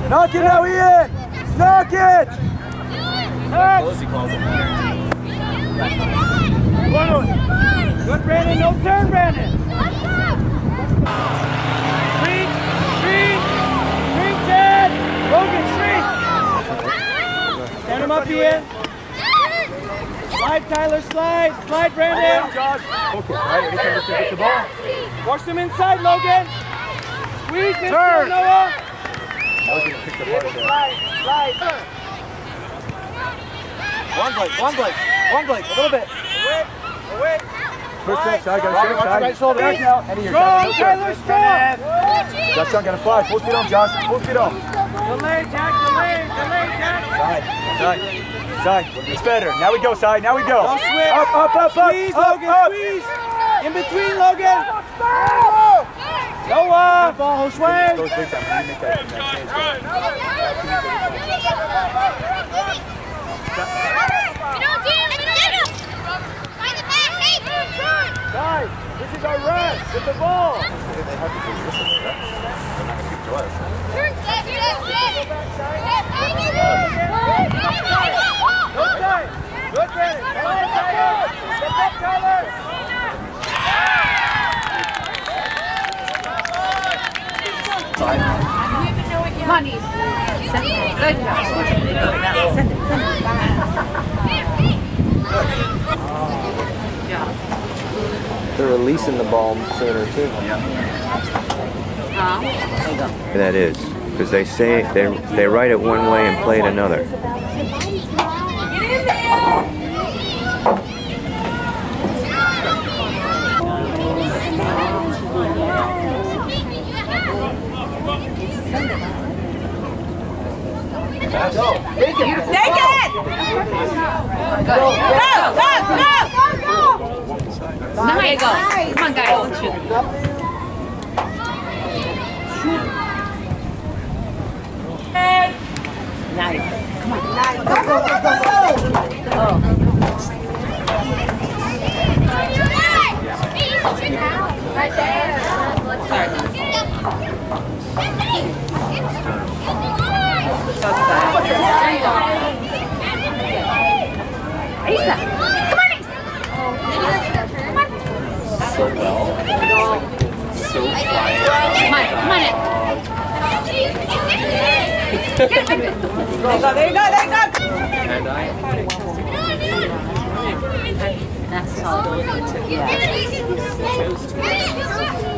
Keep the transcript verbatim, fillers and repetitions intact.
Knock it now, Ian! Knock it! Close, he calls it. Good, Brandon. No turn, Brandon. Shrink, shrink, shrink, Ted. Hogan, shrink. Stand him up, Ian. Slide, Tyler, slide. Slide, Brandon. Josh. Okay, right, anytime you get the ball. Force him inside, Logan. Squeeze, Mister Noah. Logan will pick the ball. Slide, slide. One Blake, one Blake, one Blake, a little bit. Away, away. First check, side, got a shake, side. Right shoulder, back now. Strong, Tyler, strong. Josh, got a fly. Full speed on, Josh. Full speed on. Delay, Jack, delay, delay, Jack. Side, side, side. It's better. Now we go, side. Now we go. Don't switch. Up, up, up, up. Squeeze, up, Logan, up. squeeze. In between, Logan. Noah. Ball, swing. Goes big time. You make that, that change. Guys, this is our run. Get the ball. They have to do this one, right? They're not going to keep to us. Good time. Good Brandon. Come on, Tyler. Get back, Tyler. Money. Send it. Good job. Send it. Send it. Yeah. They're releasing the ball sooner too. Yeah. Uh, there you go. And that is because they say they they write it one way and play it another. Go. Take it. You take it. Go. Go. Go. Go. Now you go. Come on, guys. Let's shoot. Nice. Come on. Nice. Go, go, go, go, go. Oh. Right there. Sorry. So excited. There you go. Aisa. Come on, Aisa. Come on. So well. So quiet. Come on, come on in. There you go, there you go, there you go. And I. That's all. Yeah.